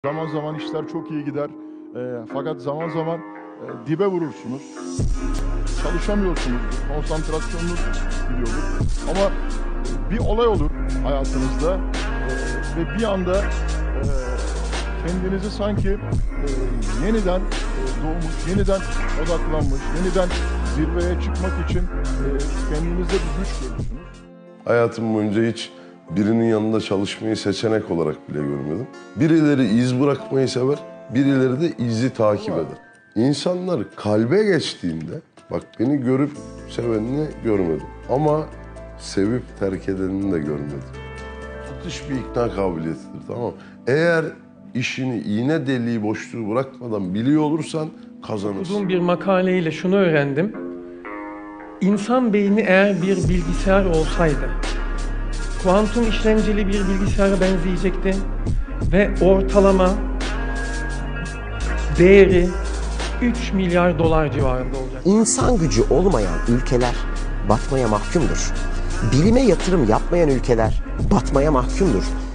Zaman zaman işler çok iyi gider. Fakat zaman zaman dibe vurursunuz. Çalışamıyorsunuz. Konsantrasyonunuz gidiyordur. Ama bir olay olur hayatınızda ve bir anda kendinizi sanki yeniden doğmuş, yeniden odaklanmış, yeniden zirveye çıkmak için kendinizde bir güç görürsünüz. Hayatım boyunca hiç birinin yanında çalışmayı seçenek olarak bile görmedim. Birileri iz bırakmayı sever, birileri de izi takip eder. İnsanlar kalbe geçtiğinde, bak beni görüp sevenini görmedim ama sevip terk edenini de görmedim. Müthiş bir ikna kabiliyetidir, tamam mı? Eğer işini iğne deliği boşluğu bırakmadan biliyor olursan kazanırsın. Okuduğum bir makaleyle şunu öğrendim. İnsan beyni eğer bir bilgisayar olsaydı, kuantum işlemcili bir bilgisayara benzeyecekti ve ortalama değeri 3 milyar dolar civarında olacak. İnsan gücü olmayan ülkeler batmaya mahkumdur. Bilime yatırım yapmayan ülkeler batmaya mahkumdur.